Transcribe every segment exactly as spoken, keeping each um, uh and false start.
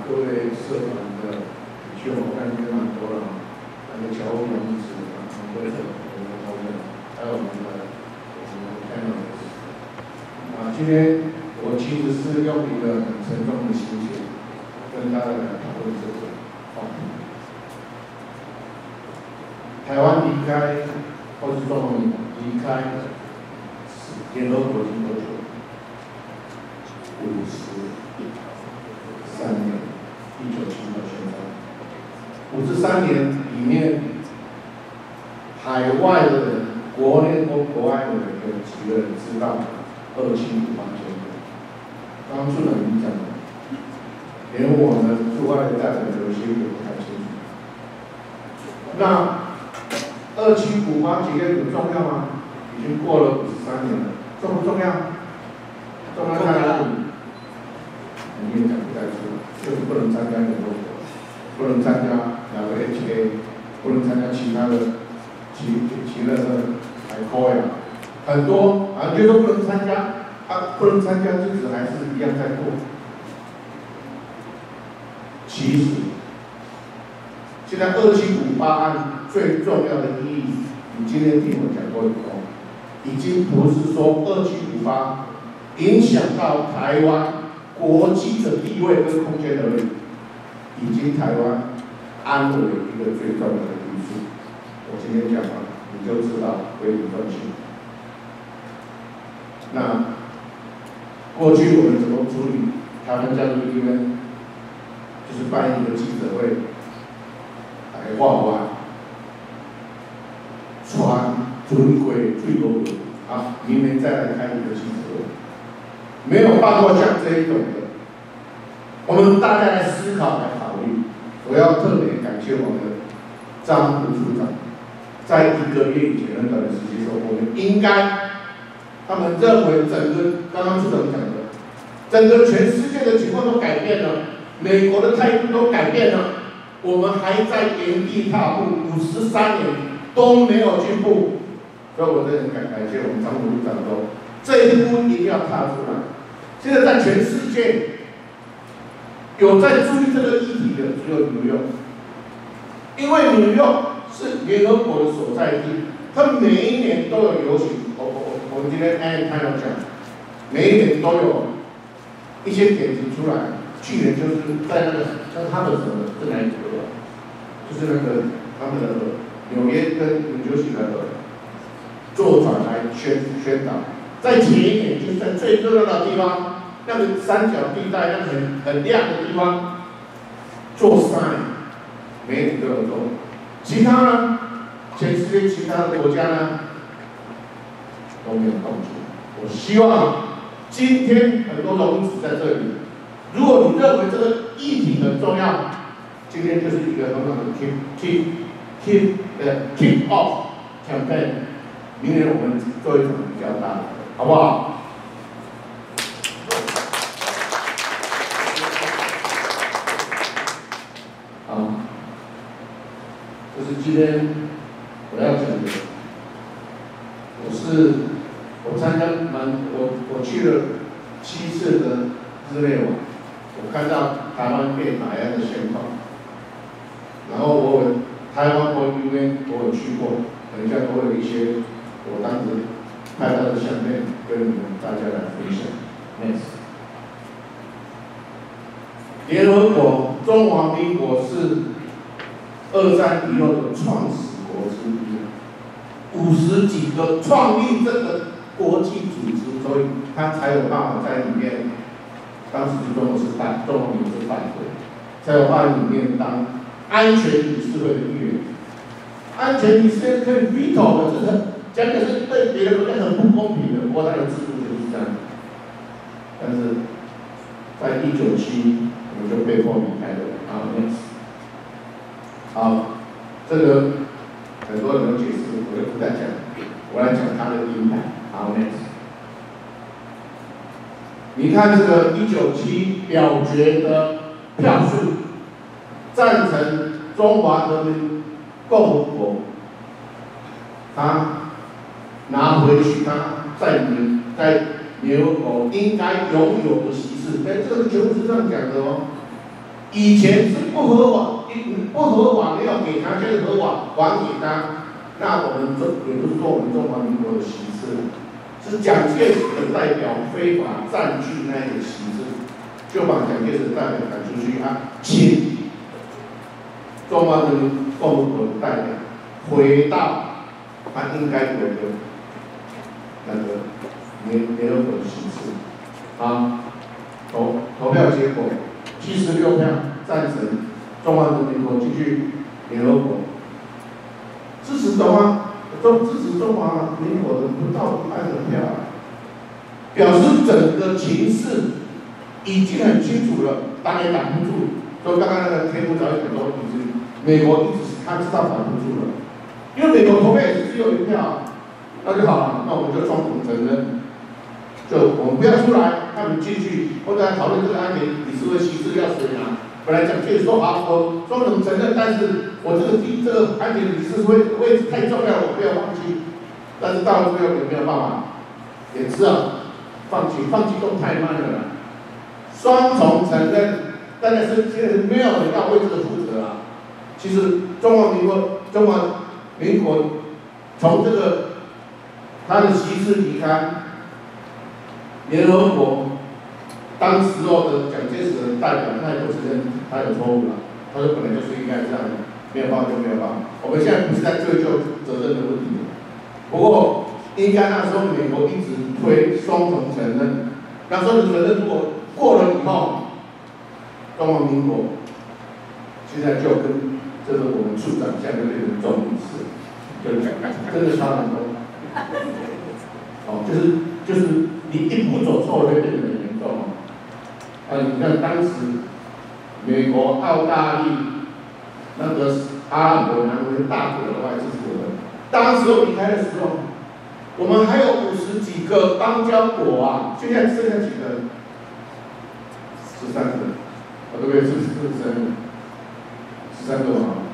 各位社团的领袖，我看今天蛮多了，那个侨务同志啊，很多的我们同仁，还有我们的我们 panelists 啊，今天我其实是用一个很沉重的心情跟大家来讨论这个话题。台湾离开，或是中华民国离开联合国已经多久？五十三年，一九七到现在，五十三年里面，海外的人、国内或国外的人有几个人知道二七五八签约？刚刚处长已经讲了，连我们驻外的代表有些也不太清楚。那二七五八签约很重要吗？已经过了五十三年了，重不重要？重要在哪里？你也讲不太出，就是不能参加联合国，不能参加 W H A， 不能参加其他的其其他的海科呀，很多啊，就说不能参加，啊，不能参加，日子还是一样在过。其实，现在二七五八案最重要的意义，你今天听我讲过以后，已经不是说二七五八影响到台湾国际的地位跟空间而已，已经台湾安稳的一个最重要的因素。我今天讲完，你就知道归你分析。那过去我们怎么处理台湾教育医院？就是办一个记者会，来画画，传准轨最多的啊，明年再来开一个记者会。没有办过像这一种的，我们大家来思考来考虑。我要特别感谢我们的张副处长，在一个月以前很短的时间说，我们应该，他们认为整个刚刚处长讲的，整个全世界的情况都改变了，美国的态度都改变了，我们还在原地踏步，五十三年都没有进步，所以我真的很感谢我们张副处长说，这一步一定要踏出来。现在在全世界有在注意这个议题的只有纽约，因为纽约是联合国的所在地，它每一年都有游行。我我我们今天哎他要讲，每一年都有一些点子出来。去年就是在那个在他的什么是哪一个？就是那个他们的纽约跟纽约市的坐船来宣宣导。在前一年就是在最热闹的地方。那个三角地带，那个很很亮的地方，做 sign， 每年都有做。其他呢，全世界其他的国家呢都没有动作。我希望今天很多龙子在这里，如果你认为这个议题很重要，今天就是一个很好的 keep keep keep 的 keep off campaign。明年我们做一场比较大的，好不好？今天我要讲的，我是我参加蛮我我去了七次的日内瓦，我看到台湾变海岸的现况，然后我有台湾国因为我有去过，等一下我有一些我当时拍到的相片跟你们大家来分享。Next， 联合国中华民国是二战以后的创始国之一，五十几个创立这个国际组织，所以他才有办法在里面，当时中国是代，中华民国是代表，才有办法里面当安全理事会的议员。安全理事会可以 veto 的，这是讲的是对别的国家很不公平的，不过它的制度就是这样。但是在一九七，我们就被迫离开了。然后 next。好，这个很多人都解释，我就不再讲，我来讲它的影响。好 ，next， 你看这个一九七表决的票数，赞成中华人民共和国，他拿回去他在你在联合国应该拥有的席次，哎，这个全部是这样讲的哦。 以前是不合法，不合法没有给他，现在合法还给他。那我们中也不是说我们中华民国的席次，是蒋介石的代表非法占据那个席次，就把蒋介石的代表赶出去，他请中华人民共和国的代表回到他应该有的那个联联合国的席次。啊，投投票结果七十六票赞成中华人民国继续联合国。支持中华中支持中华民国的不到一半的票，表示整个情势已经很清楚了，挡也挡不住。所以刚刚那个天幕早就讲说，其实美国一直是他知道挡不住了，因为美国投票也是只有一票，那就好了，那我们就双重承认，就我们不要出来，他们继续，或者来讨论这个安联理事会席次要谁拿。本来蒋介石说好，我双重承认，但是我这个第这个安检理事会位置太重要了，我不要放弃。但是到了最后有没有办法？也知道放弃，放弃都太慢了啦。双重承认，当然是现在没有人要为这个负责啊。其实中华民国中华民国从这个他的席次离开联合国。当时候的蒋介石的代表，他也不承认他有错误了，他说本来就是应该这样的，没有办法就没有办法。我们现在不是在追究责任的问题，不过应该那时候美国一直推双重承认，那双重承认如果过了以后，中华民国现在就跟这个我们处长现在就变成总理事，就真的差很多。哦，就是就是你一步走错会变得很严重哦。啊，你看当时美国、澳大利那个阿拉伯、南非大国的外支持人，当时离开的时候，我们还有五十几个邦交国啊，现在剩下几个？十三个，啊对不对？是不是十三个？十三个嘛。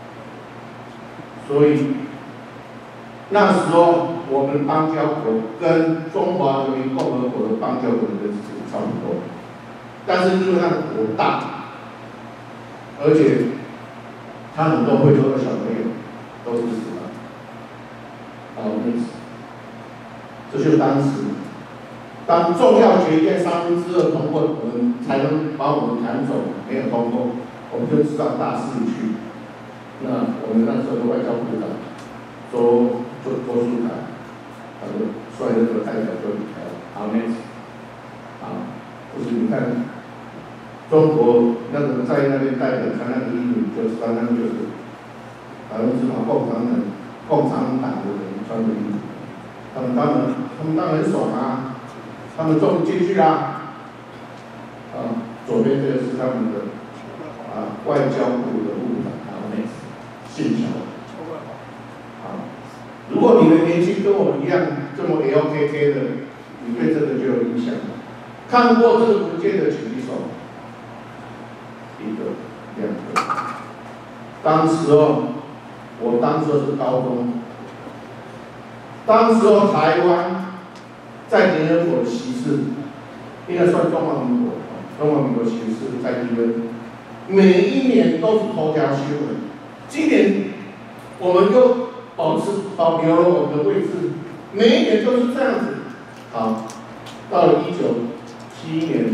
所以那时候我们邦交国跟中华人民共和国的邦交国的人数差不多。但是因为它的国大，而且它很多会州的小朋友都支持它，好，这就是当时，当重要决议三分之二通过，我们才能把我们赶走，没有通过，我们就知道大势已去。那我们那时候的外交部长周周周树凯，他就率这个代表就离开了，好 ，next， 好，就是你看。中国那个在那边代表他那个英语，就知道那个就是百分之百共产党、共产党的人穿的衣服，他们当然他们当然很爽啊，他们终于进去啦。啊，左边这个是他们的啊外交部的部长，然后那信桥。啊，如果你的年纪跟我一样这么 L K K 的，你对这个就有影响了。看过这个文件的请举手。一个、两个。当时候，我当时候是高中，当时候台湾在联合国的席次，应该算中华民国，中华民国席次在第二，每一年都是头条新闻。今年我们又保持保留了我们的位置，每一年都是这样子。好，到了一九七一年。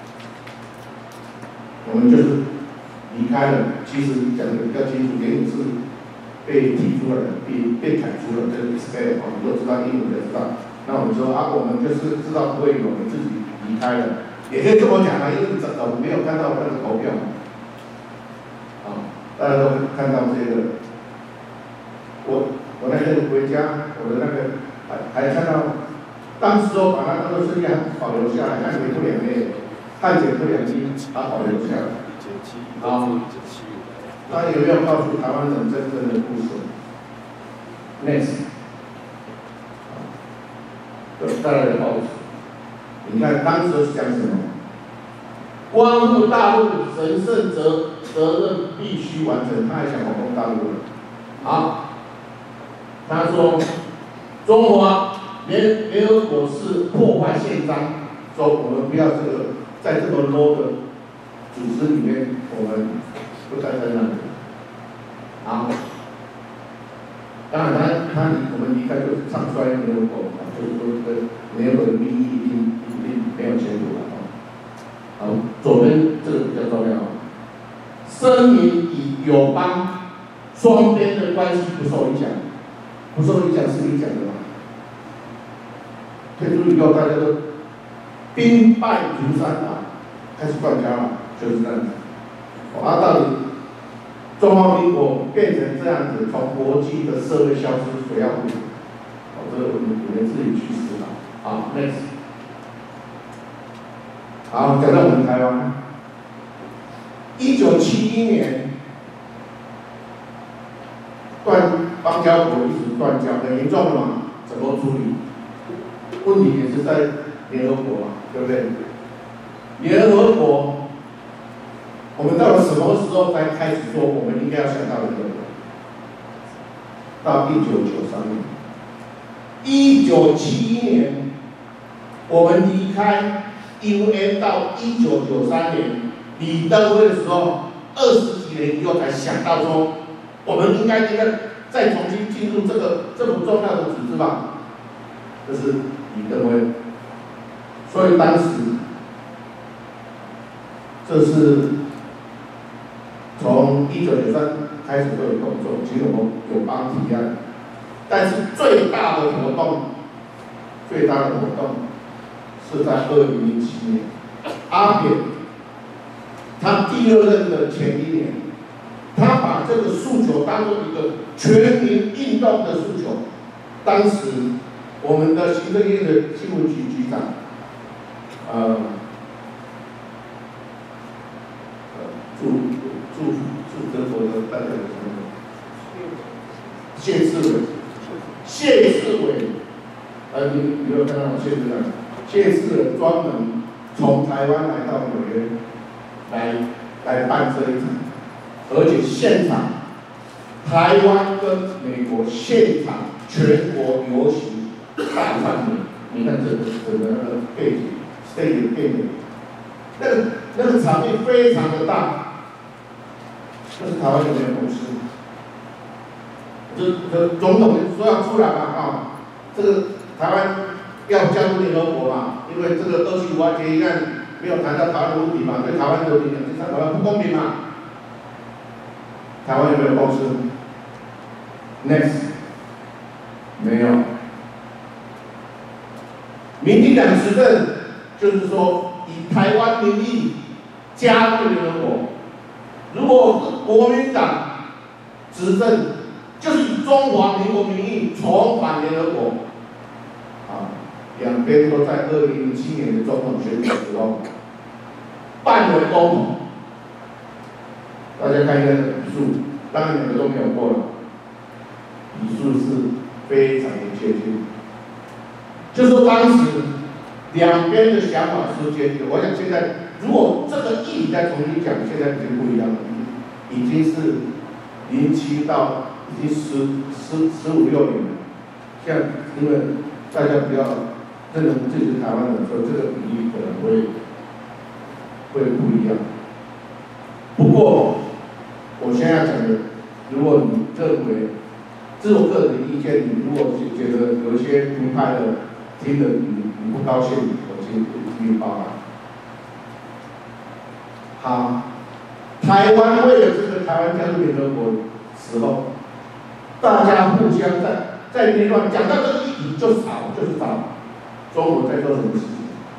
我们就是离开了，其实讲的比较清楚，联武是被踢出来的，被被赶出了，这个 expel 我们都知道，英文都知道。那我们说啊，我们就是知道不会有，我们自己离开了，也可以这么讲啊，因为早早没有看到那个投票嘛。啊，大家都看到这个，我我那天回家，我的那个还还看到，当时候把那个资料保留下来，那没不两类。汉检不良机，把保留下来。好，那有没有告诉台湾人真正的故事 ？Next， 好，再来的报纸，你看当时讲什么？光复大陆神圣责责任必须完成，他还想光复大陆了。好，他说中华联联合国是破坏宪章，说我们不要这个。在这么 low 的组织里面我们不待在那里。好，当然他他离我们离开就唱衰联合国，就是说这个联合国的利益一定一定没有前途了。好，左边这个比较重要。声明以友邦双边的关系不受影响，不受影响是你讲的吗？退出以后，大家都兵败如山倒，开始断交了，就是这样子。啊，到底中华民国变成这样子，从国际的社会消失，谁要负责？哦，这个我们我们自己去思考。好 ，next。好，讲到我们台湾，一九七一年断邦交国一直断交，很严重了嘛？怎么处理？问题也是在联合国嘛，对不对？联合国，我们到了什么时候才开始说我们应该要想到联合国？到一九九三年，一九七一年，我们离开 U N 到一九九三年李登辉的时候，二十几年以后才想到说，我们应该应该再重新进入这个这么重要的组织吧。这是李登辉，所以当时这是从一九九三开始都有动作，其实我们有帮提案，但是最大的活动，最大的活动是在二零零七年，阿扁他第二任的前一年，他把这个诉求当做一个全民运动的诉求，当时。我们的行政院的新闻局局长，呃，呃，驻驻驻德国的代表什么？谢志伟，谢志伟，呃，你你有看到谢志伟？谢志伟专门从台湾来到纽约，来来办这一场，而且现场，台湾跟美国现场全国游行。大场面，你看整个整个那个背景 ，stage 的背景，那个那个场面非常的大，但是台湾有没有共识？就就总统说要出来嘛啊，这个台湾要加入联合国嘛，因为这个二七五号决议案没有谈到台湾的问题嘛，对台湾有影响，这台湾不公平嘛。台湾有没有共识 ？Next， 没有。民进党执政就是说以台湾名义加入联合国，如果国民党执政，就是以中华民国名义重返联合国。啊，两边都在二零零七年的总统选举的时候办为公投，大家看一下这个比数，当然两个都没有过了，比数是非常的接近。就是说当时两边的想法是接近的。我想现在如果这个议题再重新讲，现在已经不一样了，已经是零七到已经十十十五六年了。像因为大家不要认同自己是台湾人，所以这个比例可能会会不一样。不过我现在讲的，如果你认为，这是我个人的意见，你如果觉得有一些独派的。听得你你不高兴，我请继续报告。好，台湾为了这个台湾加入联合国时候，大家互相在在那段讲到这个议题就吵，就是吵中国在做什么事情。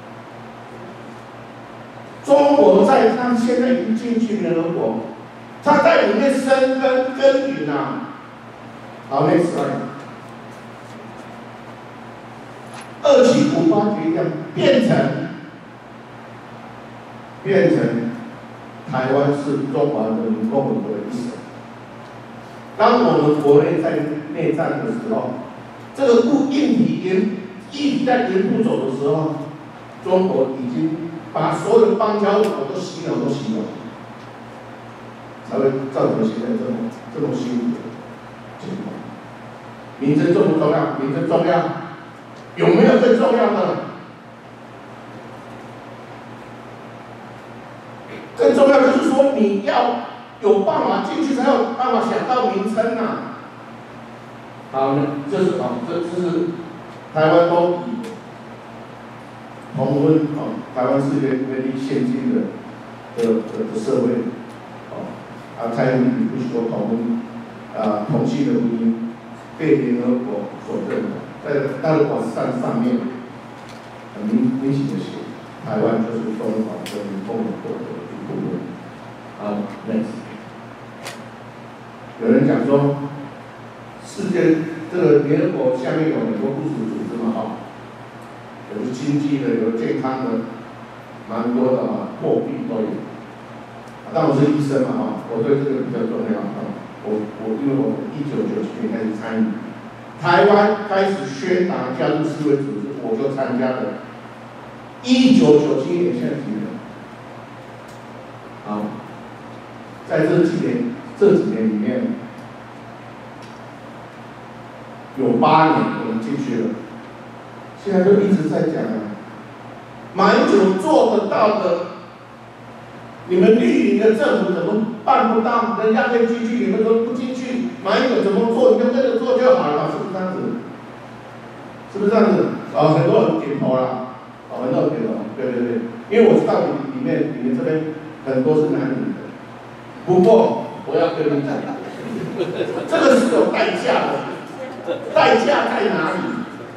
中国在他现在已经进去联合国，他在里面生根耕耘啊。好 ，next slide。二七五八决议案变成变成台湾是中华人民共和国的一省。当我们国内在内战的时候，这个固硬体沿一直在沿路走的时候，中国已经把所有的邦交国都洗脑都洗脑，才会造成现在这种这种辛苦的情况。民生重不重要？民生重要。有没有最重要的？更重要要就是说你要有办法进去，才有办法想到名称啊。好，这是啊，这这是台湾都以同婚啊，台湾是一个唯一先进的的的的社会，哦，啊，蔡英文不说同婚啊同性的婚姻被联合国所认同，在大陆网站上面很明明显的写，台湾就是中华人民共和国的一部分。好 ，next， 有人讲说，世界这个联合国下面有很多附属组织嘛，哈、哦，有经济的，有健康的，蛮多的啊，货币都有。但我是医生嘛，哈，我对这个比较重要啊。我我因为我一九九七年开始参与，台湾开始宣达加入世卫组织，我就参加了。一九九七年现在几年？好，在这几年这几年里面，有八年我们进去了，现在就一直在讲啊，马英九做得到的。你们绿营的政府怎么办不到？人家可以进去，你们都不进去。马英九怎么做，你就跟着做就好了，是不是这样子？是不是这样子？啊、哦，很多人点头了，啊、哦，很多人点头，对对对，因为我知道你里面你们这边很多是男女的，不过我要跟你讲，这个是有代价的，代价在哪里？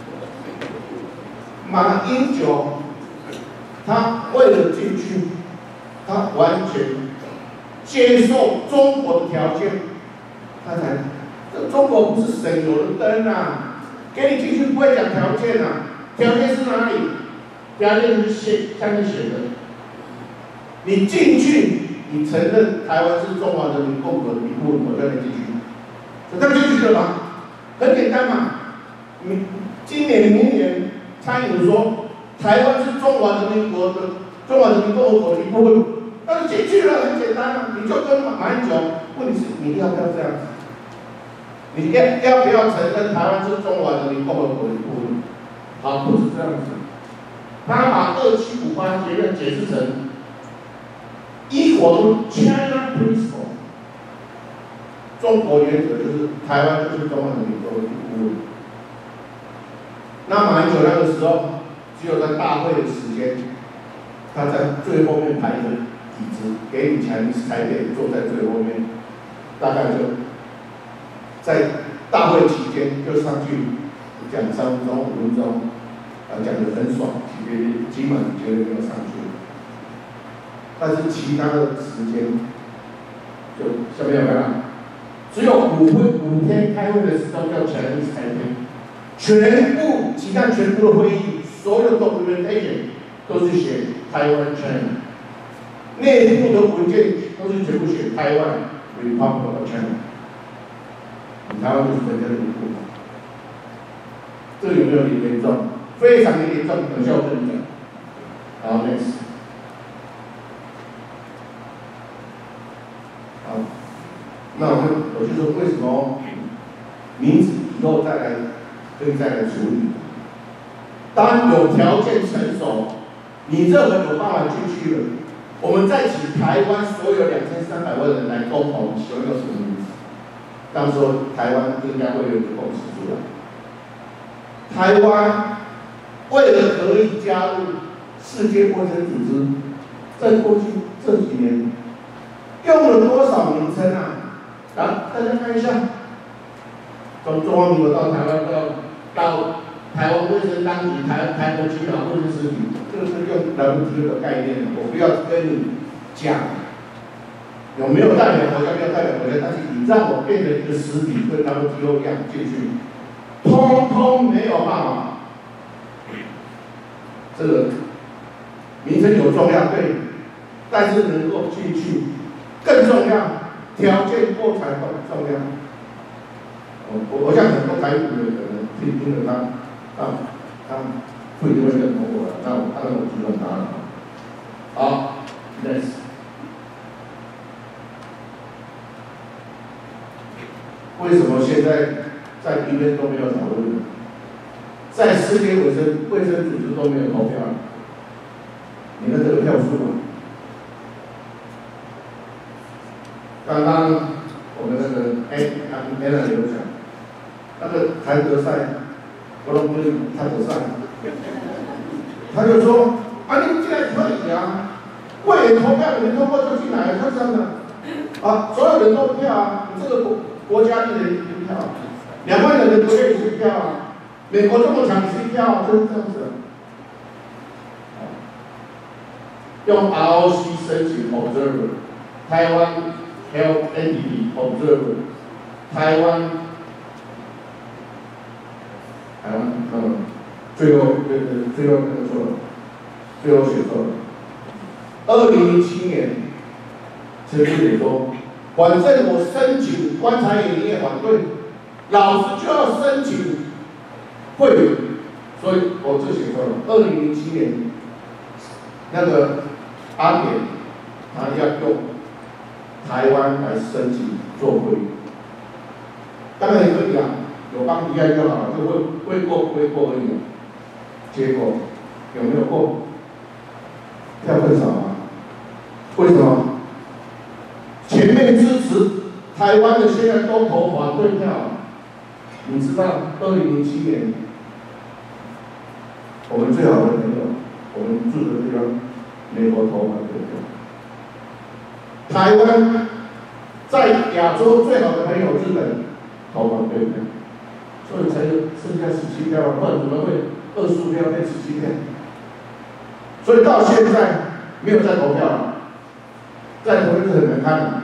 马英九他为了进去。他完全接受中国的条件，他才，这中国不是省油的灯啊！给你进去不会讲条件啊，条件是哪里？条件是写下面写的，你进去，你承认台湾是中华人民共和国的一部分，我才能进去。这样进去了吗？很简单嘛。你今年、明年，蔡英文说台湾是中华人民国的中华人民共和国的一部分。但是进去了很简单啊，你就跟马英九，问题是你要不要这样子？你要要不要承认台湾是中华人民共和国的一部分？好，不是这样子。他把二七五八决议解释成 equal China principle， 中国原则就是台湾就是中华人民共和国的一部分。那马英九那个时候，只有在大会的时间，他在最后面排着。椅子给你才才可以坐在最后面，大概就在大会期间就上去讲三分钟、五分钟，啊，讲得很爽，其实基本绝对没有上去。但是其他的时间，就下面有没有？只有五会五天开会的时候叫全体开会，全部其他全部的会议，所有 documentation 都是写台湾 China。内部的文件都是全部写台湾 Republic of China， 台湾就是人家的一部分。这有没有严重？非常的严重，等下我跟你讲。好 ，next。好，那我们我就说为什么名字以后再来可以再来处理？当有条件成熟，你任何有办法进去了。我们再请台湾所有两千三百万人来沟通，喜欢用什么名字？到时候台湾应该会有一个共识出来。台湾为了可以加入世界卫生组织，在过去这几年用了多少名称啊？来，大家看一下，从中华民国到台湾到到台湾卫生当局、台台国基本卫生实体。这是用 W T O 的概念，我不要跟你讲有没有代表国家，没有代表国家，但是你让我变成一个实体，跟 W T O 一样进去，通通没有办法。这个名称有重要，对，但是能够进去更重要，条件够才更重要。我我像很多台语的人听听了他，他他。不一定会认同我了，那我当然我尊重他了。好 ，next。为什么现在在医院都没有讨论？在世界卫生卫生组织都没有投票？你看这个票数吗？ 刚刚我们那个哎，艾伦有讲，那个谭德赛，我都不是谭德赛，他就说啊，你们进来可以啊，会员投票，你们通过就进来，他这样的啊，所有人都票啊，你这个国国家一人一票，两万人的国家也是票啊，美国这么强也是票啊，就是这样子的。用 R O C 申请 observer， 台湾 Health Entity observer， 台湾，台湾嗯，最后对对最后那个错了，最后写错了。二零零七年，陈志远说，反正我申请观察员你也反对，老子就要申请会员，所以我就写错了。二零零七年那个。阿扁他要用台湾来申请做会员，当然也可以啊，有帮提案就好了，就会会过不会过而已。结果有没有过？票很少啊。为什么？前面支持台湾的现在都投反对票。你知道，二零零七年，我们最好的朋友，我们住的地方。美国投反对票，台湾在亚洲最好的朋友日本投反对票，所以才有剩下十七票，不然怎么会二十五票变十七票？所以到现在没有再投票了，再投就是很难看了。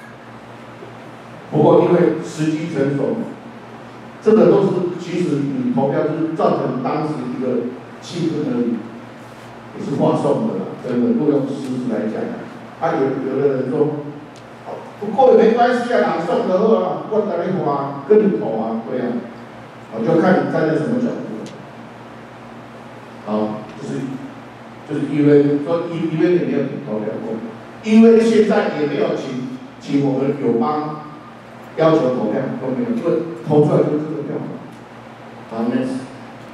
不过因为时机成熟，这个都是其实你投票是造成当时一个气氛而已。也是话送的啦，真的，如果用事实来讲，啊有有的人说，不过也没关系啊，朗诵的话，我在那花跟你投啊，对啊，我就看你站在什么角度。好，就是就是因为说因因为你没有投票过，因为现在也没有请请我们友邦要求投票都没有，因为投出来就是这个票。好 ，next。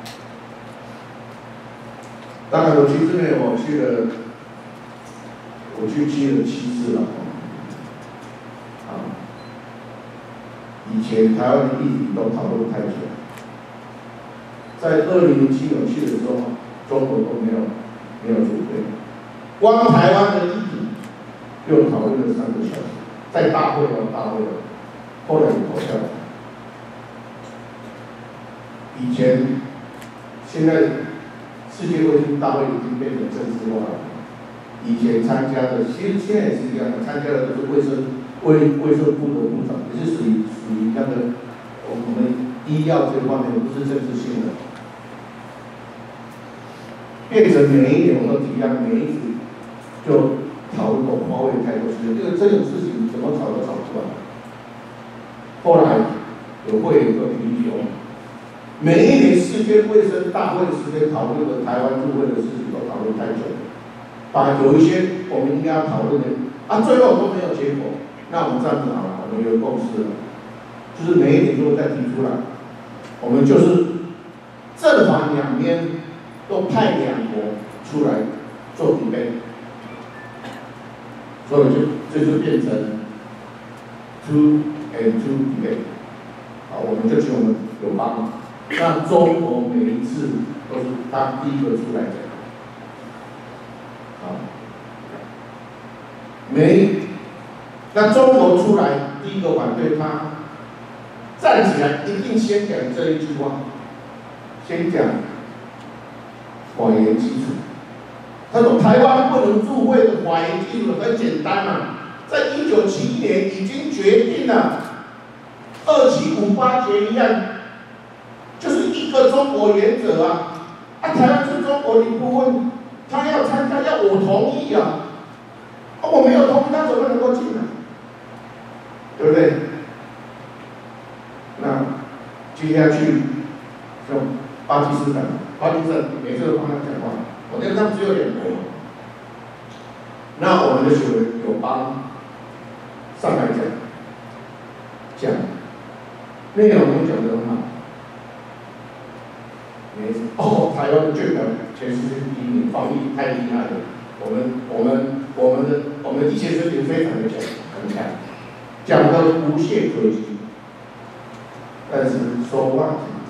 当然，我其实呢，我去了，我去去了七次了。啊，以前台湾的议题都讨论太久，在二零零七年去的时候，中国都没有没有准备，光台湾的议题又讨论了三个小时，在大会哦，大会哦，后来也投票了。以前，现在。世界卫生大会已经变成正式化了。以前参加的，其实现在也是一样的，参加的都是卫生卫卫生部的部长，也是属于属于那个我们医药这方面不是政治性的。变成每一年我们提案，每一次就讨论过花费太多时间，这个这种事情怎么吵都吵不出来。后来有会有个啤酒。每一年世界卫生大会的时间讨论的台湾入会的事情都讨论太久了，把有一些我们应该要讨论的啊，最后都没有结果。那我们这样子好了，我们有共识了，就是每一年都会再提出来，我们就是正反两边都派两国出来做准备，所以就这就变成 two and two debate， 好，我们就请我们友邦。让中国每一次都是他第一个出来讲，好，每那中国出来第一个反对他站起来，一定先讲这一句话，先讲法源基础。他说台湾不能入会的法源基础很简单嘛，在一九七一年已经决定了，二七五八节一样。就是一个中国原则啊！啊，台湾是中国的一部分，他要参加，要我同意啊！啊，我没有同意，他怎么能够进来？对不对？那接下去，像巴基斯坦，巴基斯坦每次都帮他讲话，我跟他们只有两国。那我们的学员有帮上来讲，讲内容都讲得很好。哦，台湾的卷表全世界第一名，防疫太厉害了。我们我们我们的我们的医学水平非常的强，很强。 讲的无懈可击，但是说话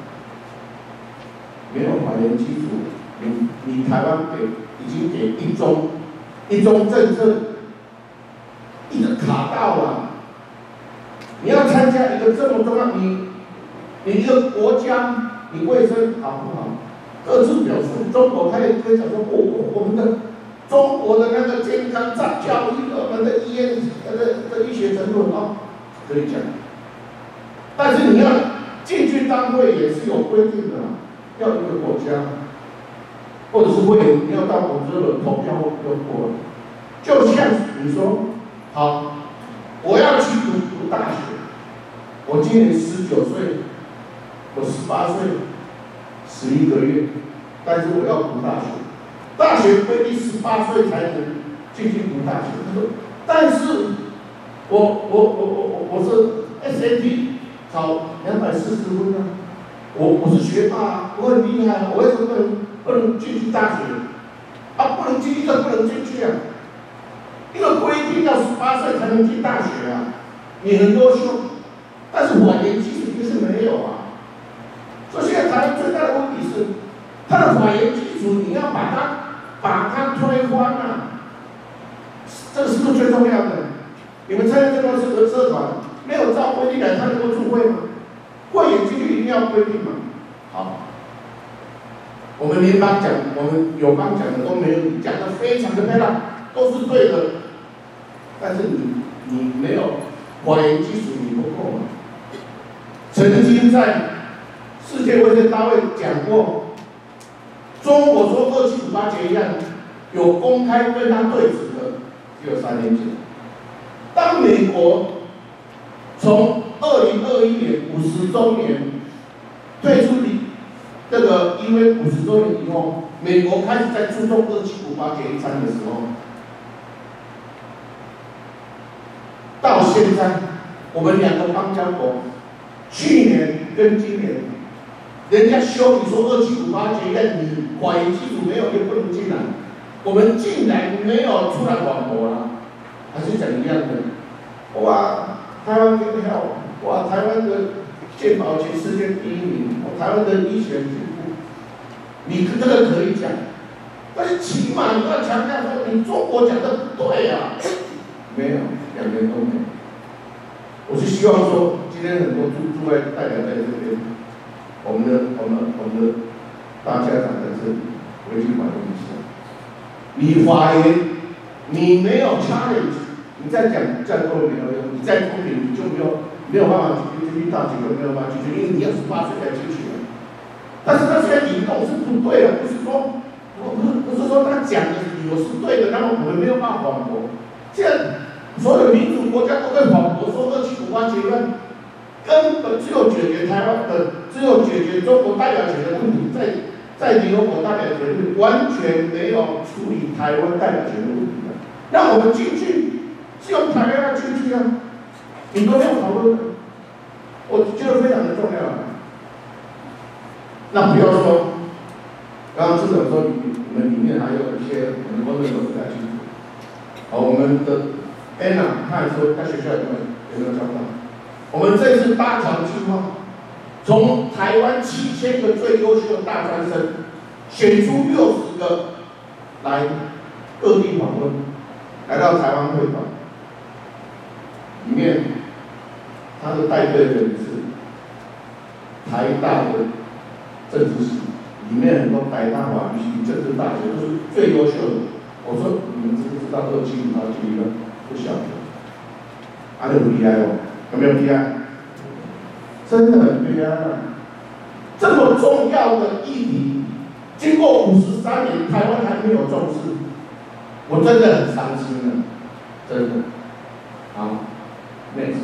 没有法源基础，你你台湾给已经给一中一中政策一直卡到了，你要参加一个这么重要，你你一个国家，你卫生好不好？各自表述，中国他也可以讲说，我、哦、我们的中国的那个健康教育，我们的医院那个的医学程度啊，可以讲。但是你要进去当会也是有规定的，要一个国家，或者是会员，你要到我们这轮投票要过了。就像你说，好，我要去读读大学，我今年十九岁，我十八岁。十一个月，但是我要读大学，大学规定十八岁才能进去读大学。他说，但是我我我我我是 S A T 考两百四十分啊，我我是学霸啊，我很厉害啊，我为什么不能不能进去大学？啊，不能进去就不能进去啊！一个规定要十八岁才能进大学啊，你很优秀，但是法源基础就是没有啊。所以现在台湾最大的问题是，它的法源基础你要把它把它推翻啊，这个是不是最重要的？你们参加这个社个社团，没有照规定来，他能够出会吗？会员进去一定要规定嘛。好，我们联邦讲，我们友邦讲的都没有你讲的非常的漂亮，都是对的，但是你你没有法源基础，你不够嘛。曾经在世界卫生大会讲过，中国说二七五八决议案有公开跟他对质的，只有三年前。当美国从二零二一年五十周年退出这个因为五十周年以后，美国开始在注重二七五八决议案的时候，到现在我们两个邦交国，去年跟今年。人家修理说二七五八决议案，你法源基础没有就不能进来，我们竟然没有出来反驳了，还是讲一样的。哇，台湾很好，哇，台湾的健保全世界第一名，台湾的医学进步，你这个可以讲，但是起码你要强调说你中国讲的不对啊，没有，两边都没有。我是希望说，今天很多驻驻外代表在这边。我们的我们我们的大家长在这里，回去反映一下。你法源，你没有 challenge， 你再讲再多没有用，你再公平你就没有没有办法进去大学，没有办法进去，因为你要十八岁才进去的。但是那些引导是不对的，不是说不不不是说他讲的理由是对的，那么我们没有办法反驳。现在所有民主国家都在反驳说二七五八决议案。根本只有解决台湾的，只有解决中国代表权的问题，在在联合国代表权里完全没有处理台湾代表权的问题的。让我们进去是用台湾要进去啊，你都没有讨论的，我觉得非常的重要。那不要说，刚刚市长说你你们里面还有一些很多人都不太清楚。好，我们的 Anna 她还说，她学校有没有有没有教到？我们这次八强计划，从台湾七千个最优秀的大专生，选出六十个来各地访问，来到台湾会馆。里面，他的带队的人是台大的政治系，里面很多台大法律系、政治大学都是最优秀的。我说你们知不知道二七五八决议案？不晓得，啊，很厉害哦。有没有悲哀？真的很悲哀啊！这么重要的议题，经过五十三年，台湾还没有重视，我真的很伤心了，真的。好 ，next，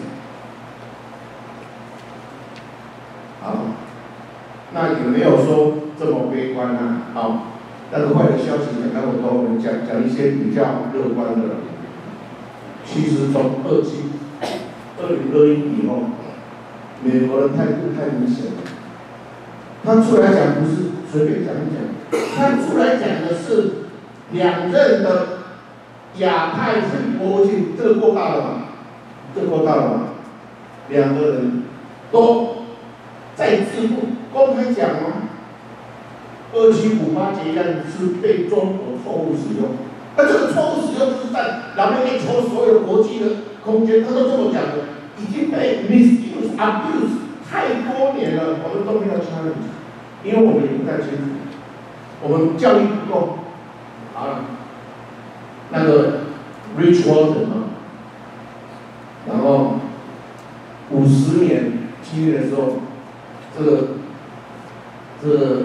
好，那有没有说这么悲观呢？好，但是坏的消息讲那么多，我们讲讲一些比较乐观的。其实从二七。二零二一以后，美国的态度太明显了。他出来讲不是随便讲一讲，他出来讲的是两任的亚太是国境，这个够大了吧？ 这够大了吗？两个人都在自负公开讲吗？二七五八结案是被中国错误使用，那这个错误使用是在老美求所有国际的空间，他都这么讲的，已经被 misuse abuse 太多年了，我们都没有 challenge， 因为我们也不太清楚，我们教育不够。好了，那个 Rich Walton 啊，然后五十年七年的时候，这个这个。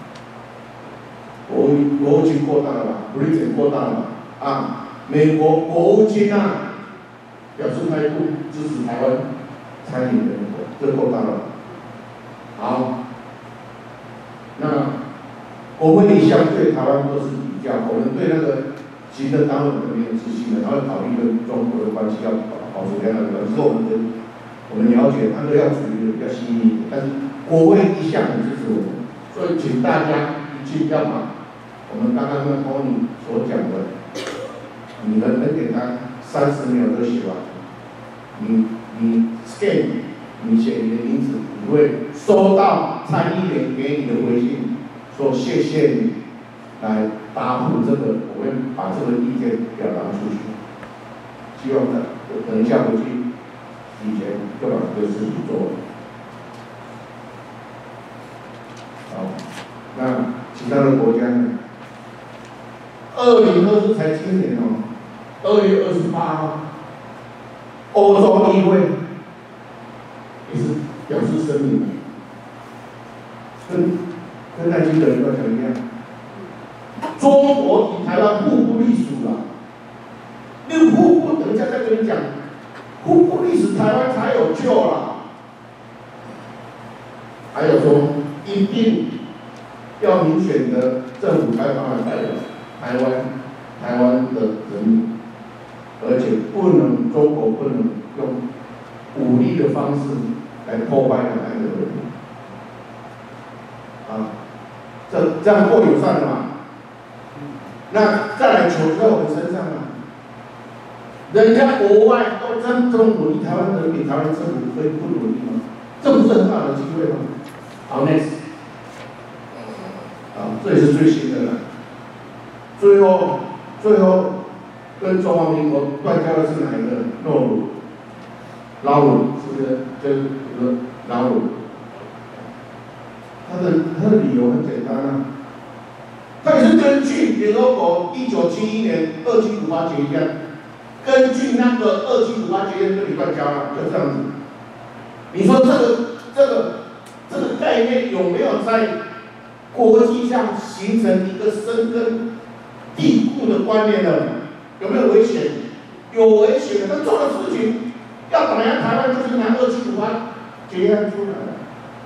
国务国务卿过大了吧 ，Britain 过大了吧？啊，美国国务卿啊，表示态度支持台湾参与联合国，这够大了。好，那国会一向对台湾都是比较，我们对那个行政单位没有自信的，然后考虑跟中国的关系要保持良好的关系，这是我们的我们了解，他们要处理的比较细腻，但是国会一向很支持我们，所以请大家一定要把。我们刚刚跟 Tony 所讲的，你们很简单，三十秒就写完。你你 scan， 你写你的名字，你会收到参议员给你的回信，说谢谢你来答复这个，我会把这个意见表达出去。希望呢，等一下回去以前就把这个事情做了。好，那其他的国家呢？二零二四才今年哦，二月二十八号，欧洲议会也是表示声明，跟跟赖清德要讲一样，中国与台湾互不隶属了，那个互不等一下再跟你讲，互不隶属台湾才有救了，还有说一定要民选的政府开放的代表。台湾，台湾的人民，而且不能，中国不能用武力的方式来破坏台湾的人民。啊，这这样够友善了嘛？那再来求在我们身上啊，人家国外都这么努力，台湾人民、台湾政府可以不努力吗？这不是很好的机会吗？好 ，next， 啊，这也是最新的了。最后，最后跟中华民国断交的是哪一个？诺鲁，老鲁是不是？就是这个老鲁。他的他的理由很简单啊，他也是根据联合国一九七一年二七五八决议案，根据那个二七五八决议案跟你断交了，就这样子。你说这个这个这个概念有没有在国际上形成一个深根蒂固的观念呢？有没有危险？有危险的，他做的事情要打压台湾，就是拿二七五八决议案出来的。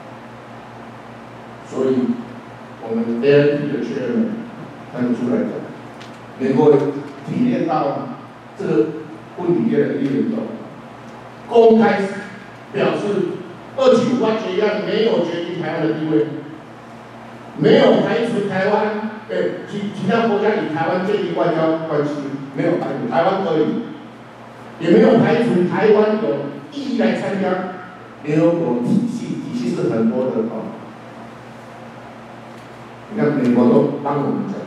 所以，我们 A N P 的 chairman 他们出来讲，能够体验到这个问题越来越严重，公开表示二七五八决议案没有决定台湾的地位，没有排除台湾。对，其其他国家与台湾建立外交关系，没有排除台湾可以，也没有排除台湾有意义来参加联合国体系，体系是很多的哦。你看美国都帮我们讲，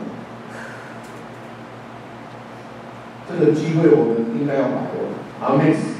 这个机会我们应该要把握。好 ，next，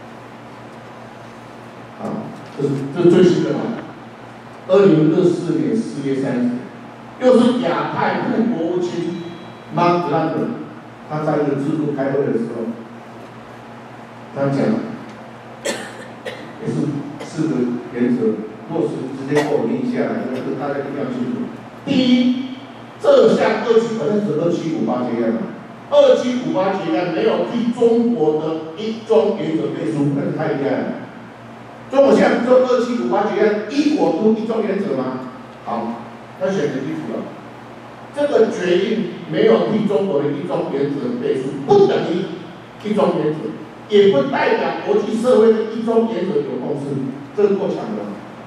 好，这是这是最新的嘛？二零二四年四月三十。又是亚太副国务卿 Mark London， 他在一个智库开会的时候，他讲，也是四个原则，落实直接给我念下来，因为大家一定要清楚。第一，这项二七好像是二七五八决议案，二七五八决议案没有替中国的一中原则背书，那是太厉害了。中国现在做二七五八决议案，一国都一中原则吗？好。他选择清楚了，这个决议没有替中国的一中原则背书，不等于一中原则，也不代表国际社会的一中原则有共识，这是够强的。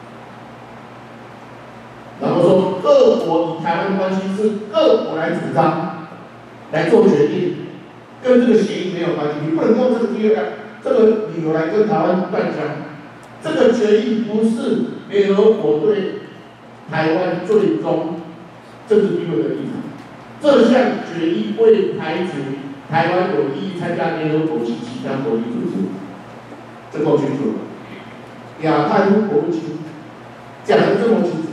然后说各国与台湾关系是各国来主张，来做决定，跟这个协议没有关系，你不能用这个机会来这个理由来跟台湾断交。这个决议不是联合国对台湾最终政治地位的立场。这项决议未排除台湾有意参加联合国及其他国际组织，这够清楚了。亚太国务卿讲得这么清楚。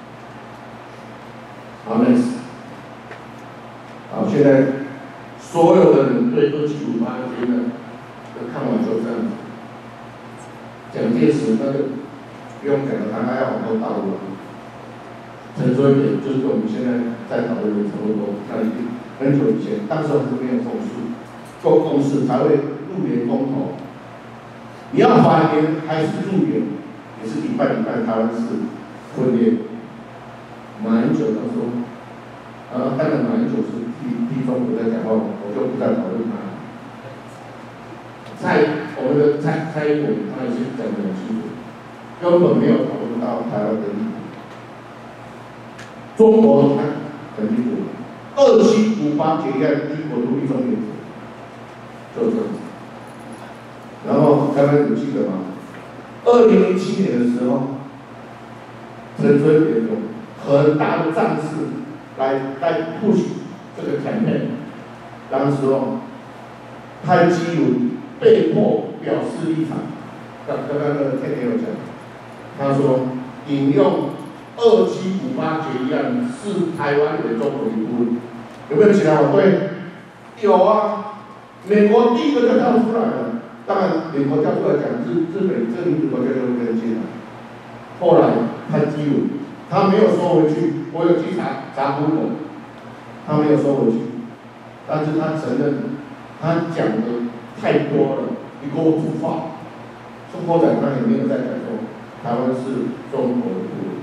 好 ，next。好，现在所有的人对二七五八决议的看法就这样子。蒋介石那个不用讲了，他还要往后倒了。陈水扁就是跟我们现在在讨论的差不多，那已经很久以前，当时还是没有共识，够共识才会入联公投。你要反联还是入联，也是一半一半，台湾是分裂。马英九他说，啊，当然马英九是替替中国在讲话，我就不再讨论他。蔡我们的蔡蔡英文他也是讲得很清楚，根本没有讨论到台湾的利益。中国看很清楚，二七五八决议案一国独立中原则，就这样子。然后刚刚有记得吗？二零零七年的时候，陈水扁有很大的战事来来 push 这个 campaign， 当时候潘基文被迫表示立场。刚刚刚那个天天有讲，他说引用二七五八决议案是台湾为中国一部分，有没有起来反对？有啊，美国第一个就跳出来了。当然，美国跳出来讲日日本这个民主国家就会跟进来。后来潘基文他没有收回去，我有去查查 Google， 他没有收回去，但是他承认他讲的太多了，你给我出话。中国仔他也没有在讲说台湾是中国的部分。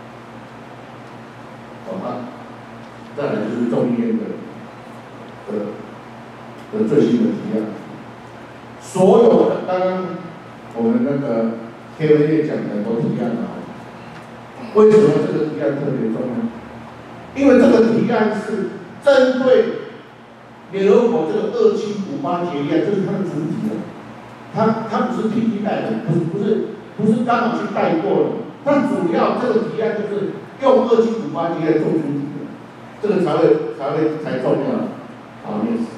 好吧，再来就是众议院的的的最新的提案。所有的刚刚我们那个 K V 也讲的很多提案了，为什么这个提案特别重要？因为这个提案是针对联合国这个二七五八决议案，这是它的主体的，它它不是替代的，不是不是不是刚好去带过的，它主要这个提案就是用二七五八决议案做主体的，这个才会才会才重要。好 ，yes。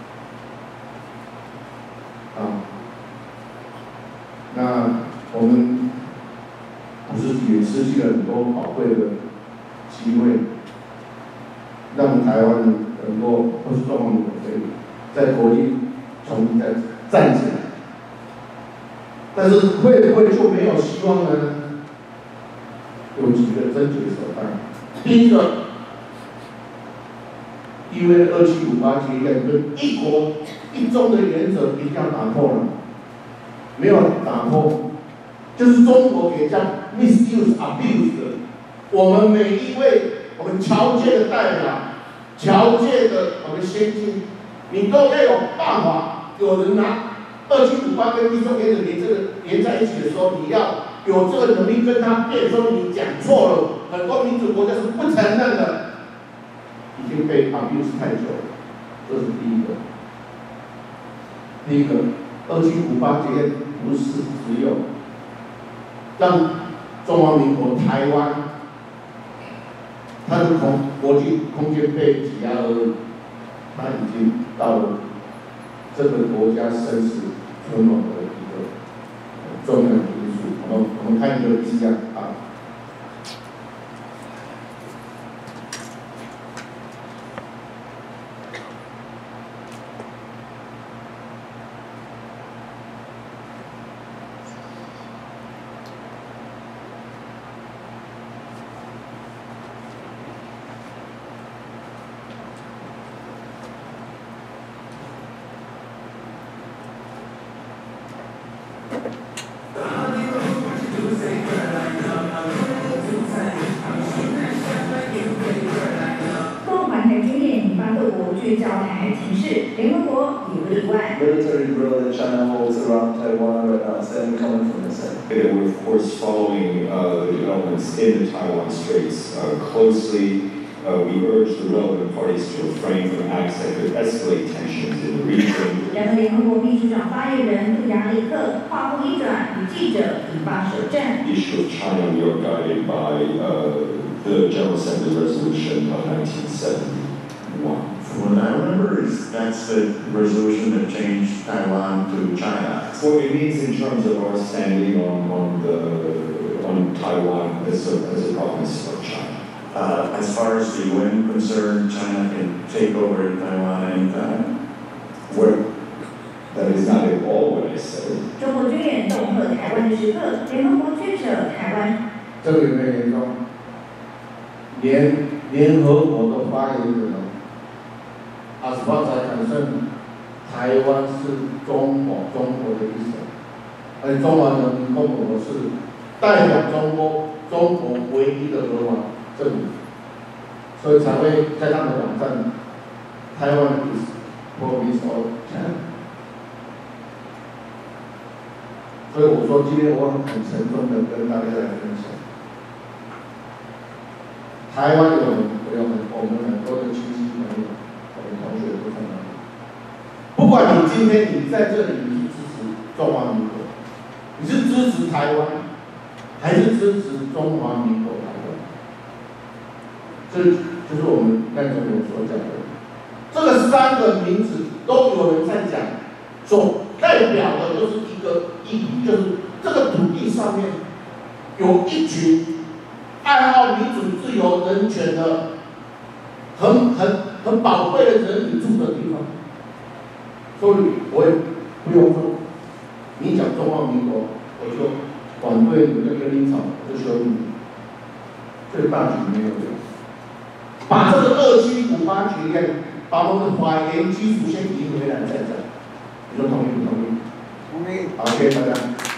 啊，那我们不是也失去了很多宝贵的机会，让台湾很多或是中华民国可以在国际重新再站起来，但是会不会就没有希望呢？有几个症结手段，第一个，因为二七五八决议案跟一国一中的原则一定要打破了，没有打破，就是中国也叫 misuse abuse 的。我们每一位我们侨界的代表、侨界的我们先进，你都要有办法。有人拿二七五八跟一中原则连这个连在一起的时候，你要有这个能力跟他辩说你讲错了。很多民主国家是不承认的，已经被 abuse 太久了，这是第一个。第一个，二七五八决议不是只有让中华民国台湾它的空国际空间被挤压而已，它已经到了这个国家生死存亡的一个重要的因素。我们我们看一个字样啊。 Military role that China holds around Taiwan right now, is that coming from this end? Okay, we're of course following uh, the developments in the Taiwan Straits uh, closely. Uh, we urge the relevant parties to refrain from acts that could escalate tensions in the region. 然而，联合国秘书长发言人杜亚里克话锋一转，与记者引发舌战。 The issue of China, we are guided by uh, the General Assembly resolution of nineteen seventy-one. What I remember is that's the resolution that changed Taiwan to China. What it means in terms of our standing on, on, the, on Taiwan as a, as a province of China. Uh, as far as the U N concerned, China can take over Taiwan anytime. What, that is not at all what I said. 中国军演恫吓台湾的时刻，联合国却扯台湾。 这个有没有严重？联联合国的发言人阿斯巴才坦承台湾是中华中国的一省，而中华人民共和国是代表中国中国唯一的合法政府，所以才会在他们的网站，台湾 is province of China。所以我说今天我很沉重的跟大家来分享，台湾有有很我们很多的亲戚朋友，我们同学都在那里。不管你今天你在这里，你是支持中华民国，你是支持台湾，还是支持中华民国台湾？这就是我们赖总统所讲的，这个三个名字都有人在讲，所代表的就是一个意义，就是这个土地上面有一群爱好民主、自由、人权的很很很宝贵的人民住的地方。所以我也不用说，你讲中华民国，我就反对你的跟你吵，我就修理你，这个大局没有用。把这个二七五八决议，把我们的法源基础先移回来再讲，你说同意不同意？同意。好，谢谢大家。